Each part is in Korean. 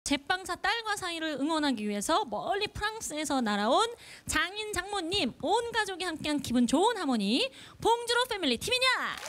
제빵사 딸과 사이를 응원하기 위해서 멀리 프랑스에서 날아온 장인 장모님 온 가족이 함께한 기분 좋은 하모니 봉주로 패밀리 팀이냐?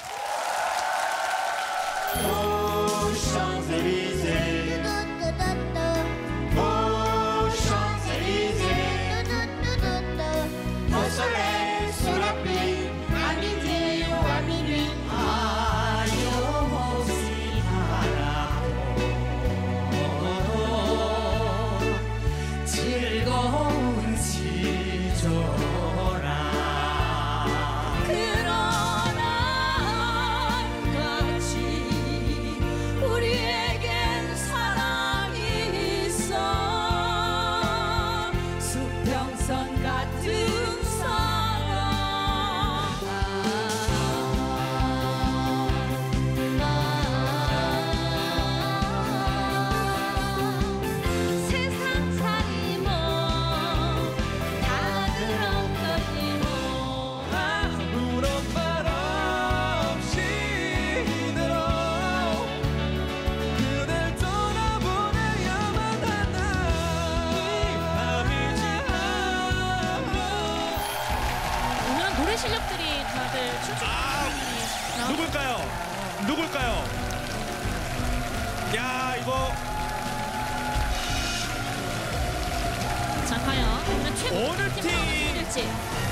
노래 실력들이 다들 춤추는 누굴까요? 누굴까요? 야, 이거 자, 과연 오늘 최고 어느 팀이 될지.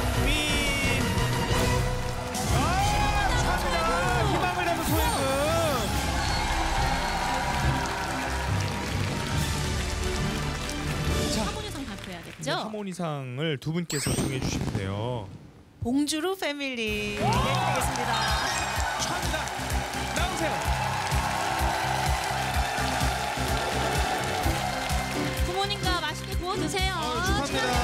자, 희망을 담은 소행은 하모니상 발표해야겠죠? 하모니상을 두 분께서 정해 주시면 돼요. 봉주루 패밀리 드리겠습니다. 축하합니다. 나오세요. 부모님과 맛있게 구워 드세요. 축하합니다.